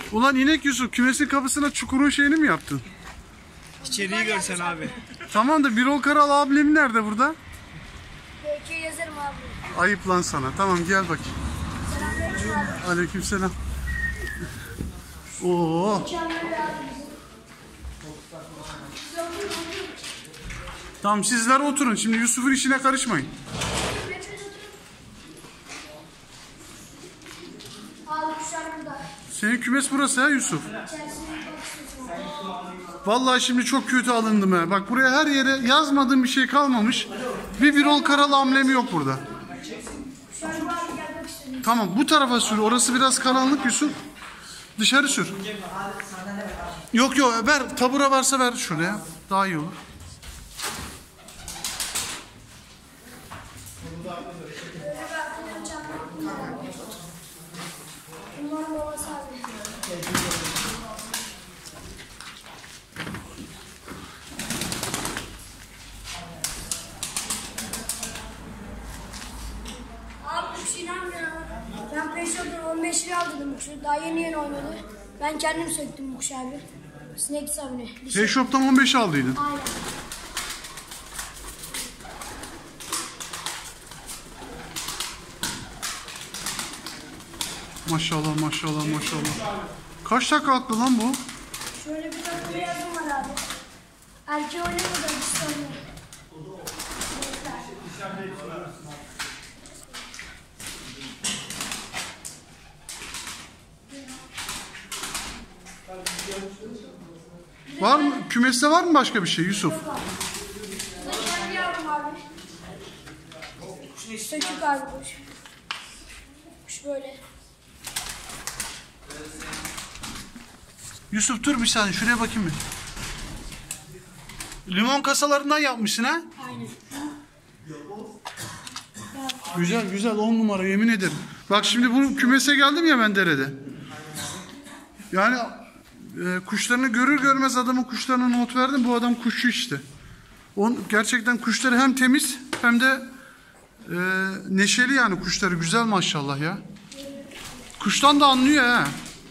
Ulan inek Yusuf, kümesin kapısına çukurun şeyini mi yaptın? İçeriği görsen abi. Tamam da Birol Karal abim nerede burada? Belki yazarım abi. Ayıp lan sana. Tamam gel bakayım. Selamünaleyküm abi. Aleykümselam. Oo. Tamam sizler oturun. Şimdi Yusuf'un işine karışmayın. Abi kuşlar burada. Senin kümes burası ha Yusuf. İçerisine bakıyorsun. Vallahi şimdi çok kötü alındım ha. Bak buraya her yere yazmadığım bir şey kalmamış. Bir Birol Karal amblemi yok burada. Kuşlar var gelmek istedim. Tamam bu tarafa sür. Orası biraz karanlık Yusuf. Dışarı sür. Yok yok ver. Tabura varsa ver şuraya. Daha iyi olur. Böyle bir arkadaşım çarpmak bunların babası abi. Abi kuş inanmıyor. Ben peşodan 15 lira aldım kuşu. Daha yeni oynadı. Ben kendim söktüm bu kuşu abi. Sinek sabunu. Hey Shop'tan 15 aldıydın. Aynen. Maşallah maşallah maşallah. Kaç takla attı lan bu? Şöyle bir tane beyazım var abi. Erkeği oynamadı da dişi oynuyor. Var mı? Kümeste var mı başka bir şey Yusuf? Bu da kendi yavrum abi. Sökük abi kuş. Kuş böyle. Yusuf dur bir saniye şuraya bakayım bir. Limon kasalarından yapmışsın ha? Aynen. Güzel güzel 10 numara yemin ederim. Bak şimdi bu kümese geldim ya ben derede. Yani kuşlarını görür görmez adamın kuşlarına not verdim. Bu adam kuşçu işte. Gerçekten kuşları hem temiz hem de neşeli yani kuşları güzel maşallah ya. Kuştan da anlıyor ha.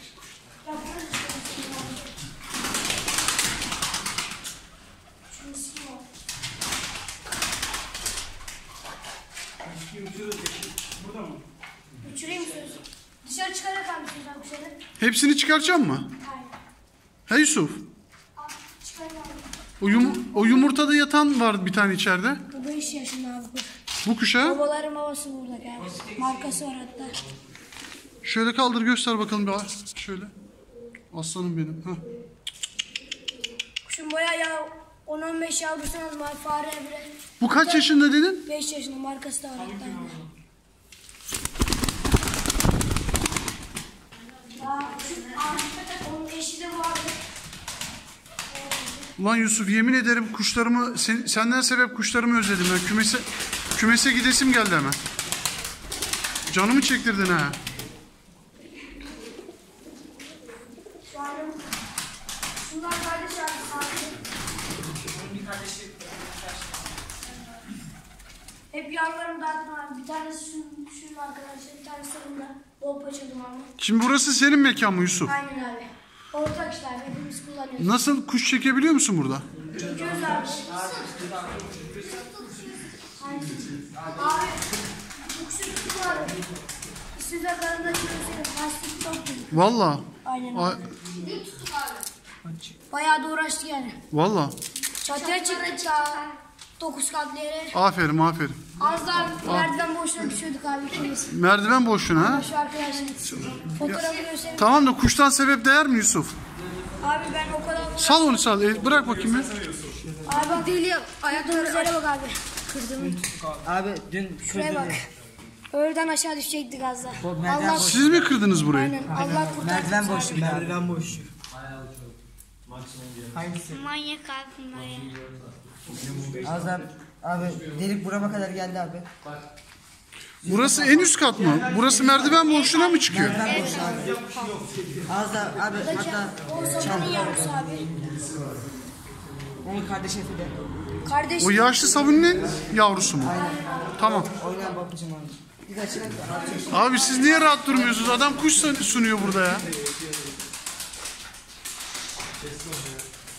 Uçurayım söz. Dışarı çıkarak almışsın sen kuşları. Hepsini çıkaracağım mı? Aynen. He Yusuf? Al, çıkarayım abi. O yumurtada yatan var bir tane içeride. Bu 5 yaşında abi kuş. Bu kuşa. Babaların babası burada abi. Markası var hatta. Şöyle kaldır göster bakalım bir. Şöyle. Aslanım benim. Heh. Kuşun bayağı ya 10-15 yavrusu var. Fare bile. Bu kaç yaşında dedin? 5 yaşında markası da var hatta. Onun eşi de vardı. Ulan Yusuf yemin ederim kuşlarımı senden sebep kuşlarımı özledim ya. Kümese gidesim geldi hemen. Canımı çektirdin ha. Şunlar kardeş abi. Hep yavrularımı dağıttım abi. Bir tanesi şunun arkadaşlar, bir tanesi de bol paçadım abi. Şimdi burası senin mekan mı Yusuf? Aynen abi. Ortak işler hepimiz kullanıyoruz. Nasıl kuş çekebiliyor musun burada? Çekiyoruz abi. Abi bu kuşu tuttuk abi. Siz de karında çekiyorsunuz. Lastik çok büyük. Valla. Aynen abi. Bayağı da uğraştı yani. Valla. Çatıya çıktık ya. 9 katlı yere. Aferin aferin. Az daha merdiven boşluğuna düşüyorduk abi ikimiz. Merdiven boşluğuna ha? Şu arkadaşlar. Fotoğrafı göstereyim. Tamam da kuştan sebep değer mi Yusuf? Abi ben o kadar... Sal onu sal. Bırak bakayım bir. Abi bak deli ayaklarımın üzerine bak abi. Kırdım. Abi dün Şuraya bak. Öğleden aşağı düşecektik az daha. merdiven Allah, boş. Siz mi kırdınız burayı? aynen. Allah kurtarsın. Merdiven boş. Merdiven boş. Hangisi? Manyak abi bunlar ya. Azam abi delik burama kadar geldi abi. Burası en üst kat mı? Burası merdiven boşluğuna mı çıkıyor? Merdiven boş abi. Az da abi hatta O zamanın yavrusu abi. onun kardeşi de. Kardeş. O yaşlı sabunun yavrusu mu? Tamam. Oynayan babacım abi. Bir de açın. Abi siz niye rahat durmuyorsunuz? Adam kuş sunuyor burada ya.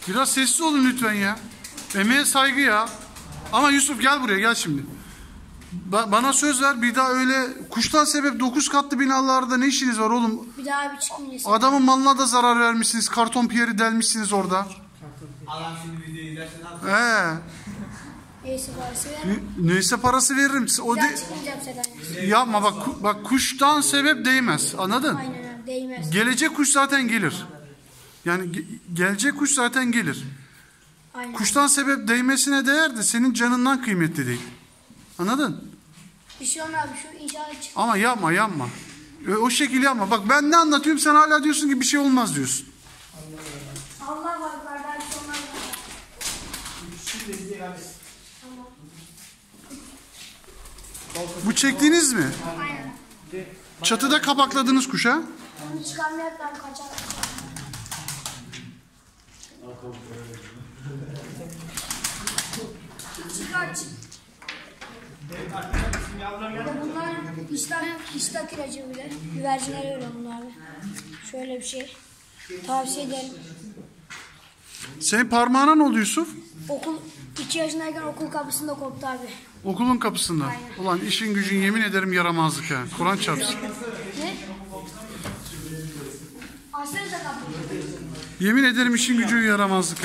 Biraz sessiz olun lütfen ya. Emeğe saygı ya. Ama Yusuf gel buraya, gel şimdi. Bana söz ver, bir daha öyle kuştan sebep 9 katlı binalarda ne işiniz var oğlum? Bir daha bir çıkmayacağız. Adamın malına da zarar vermişsiniz. Karton piyeri delmişsiniz orada. Allah'ım şimdi videoyu izlersen al. Neyse parası ver. Neyse parası veririm. O Bir daha de çıkmayacağım zaten. yapma bak kuştan sebep değmez. Anladın? Aynen öyle. Değmez. Gelecek kuş zaten gelir. Yani gelecek kuş zaten gelir. Aynen. Kuştan sebep değmesine değer de senin canından kıymetli değil. Anladın? Bir şey olmaz abi, şu inşallah çık. Ama yapma. O şekilde yapma. Bak ben ne anlatıyorum, sen hala diyorsun ki bir şey olmaz diyorsun. Allah var yukarıda, bir şey olmaz. Bu çektiğiniz mi? Aynen. Çatıda kapakladığınız kuş ha? Onu çıkarmayacaklar, kaçar. Çıkar çık. Bunlar iştah ilacı bile. Güvercinler öyle bunlar. Şöyle bir şey. Tavsiye ederim. Senin parmağına ne oldu Yusuf? Okul 2 yaşındayken okul kapısında koptu abi. Okulun kapısında. Aynen. Ulan işin gücün yemin ederim yaramazlık ha. Kur'an çarpsın. Ne? Açsanıza kapıyı. Yemin ederim işin gücün yaramazlık ha.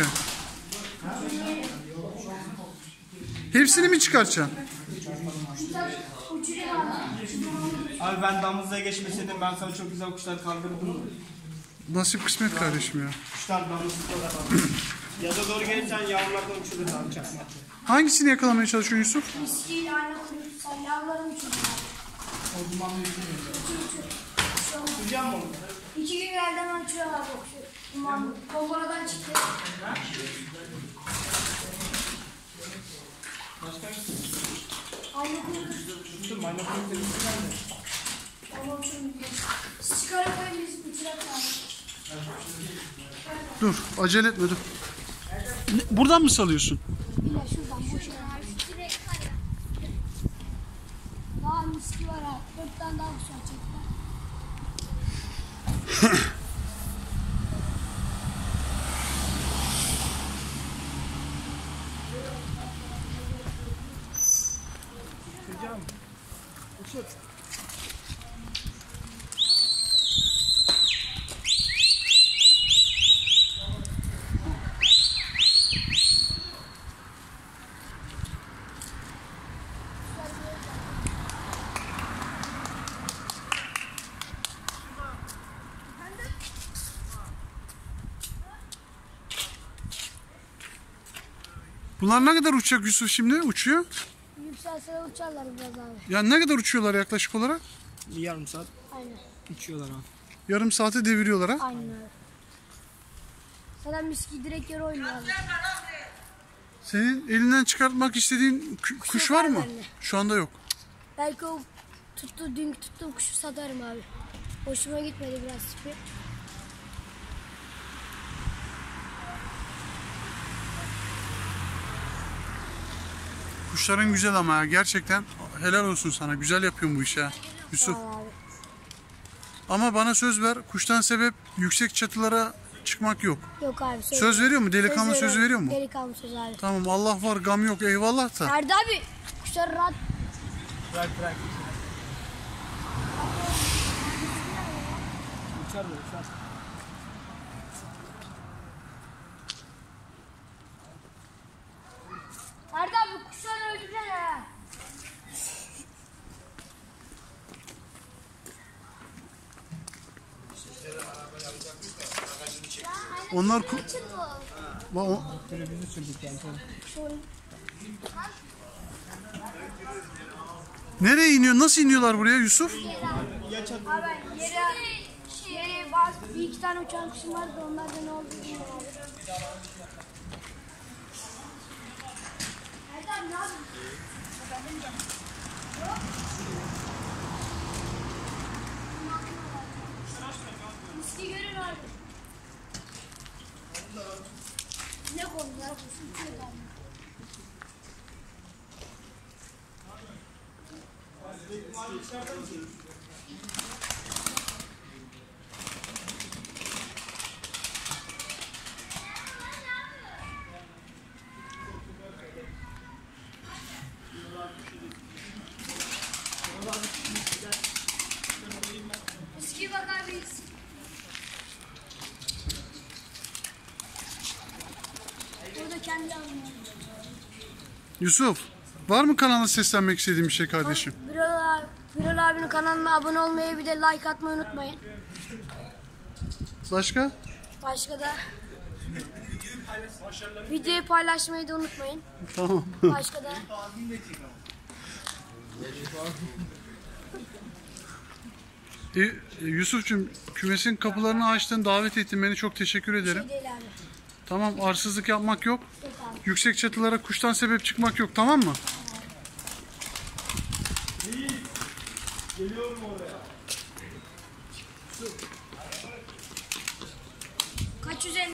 Hepsini mi çıkartacaksın? Uçurayım abi. Abi ben damızlığa geçmeseydim ben sana çok güzel kuşlar kaldırırdım. Nasip kısmet kardeşim ya. Kuşlar damızlıkta da yaza doğru gelirsen yavrulardan uçurur abi çakmak. Hangisini yakalamaya çalışıyorsun Yusuf? Miskiyle aynı kuyruk sallavlarım uçuruyor. O dumanlı uçuracağım mı onu? 2 gün geldi hemen uçuyorlar bu kuşu. Duman Kongola'dan çıktı. Aynı kuyruk. Uçtum aynı kuyruk Onu uçurmuyor. Siz çıkarıp koyun biz uçurak abi. Dur acele etme dur. Buradan mı salıyorsun? Yine şuradan boşuna. Direkt var ya. Daha miski var ha. 4 tane daha kuş açacaklar. Bunlar ne kadar uçacak Yusuf şimdi? Uçuyor. Yükselse uçarlar biraz abi. Yani ne kadar uçuyorlar yaklaşık olarak? Bir yarım saat Aynen. uçuyorlar abi. Yarım saate deviriyorlar ha? Aynen öyle. Zaten miski direkt yere oynuyor abi. Senin elinden çıkartmak istediğin kuş var mı? bende. Şu anda yok. Belki o dünkü tuttuğum kuşu satarım abi. Hoşuma gitmedi biraz tipi. Kuşların güzel ama ya. Gerçekten helal olsun sana. Güzel yapıyorsun bu işi ha. Yusuf. Sağ ol abi. Ama bana söz ver. Kuştan sebep yüksek çatılara çıkmak yok. Yok abi Söz veriyor mu? Delikanlı söz veriyor mu? Delikanlı söz abi. Tamam Allah var gam yok eyvallah da. Ferdi abi kuşlar rahat. Bırak. Uçar. Ferdi abi kuşlar öldüreceksin ha. Onlar o- Televizyonu sürdükten sonra. nereye iniyor? Nasıl iniyorlar buraya Yusuf? Abi yere bazı bir iki tane uçan kuşum vardı, onlardan ne oldu bilmiyorum abi. Ferdi abi ne yapıyorsun? Miski görün abi. Ne konular kuşun uçuyor abi. Yusuf, var mı kanala seslenmek istediğin bir şey kardeşim? Birol abinin kanalına abone olmayı bir de like atmayı unutmayın. Başka? Başka da videoyu paylaşmayı da unutmayın. Tamam. Başka da Yusuf'cum, kümesin kapılarını açtın, davet ettin beni, çok teşekkür ederim. şey değil abi. Tamam, arsızlık yapmak yok. Yok abi. Yüksek çatılara kuştan sebep çıkmak yok, tamam mı? Geliyorum oraya. Kaç üzerinde?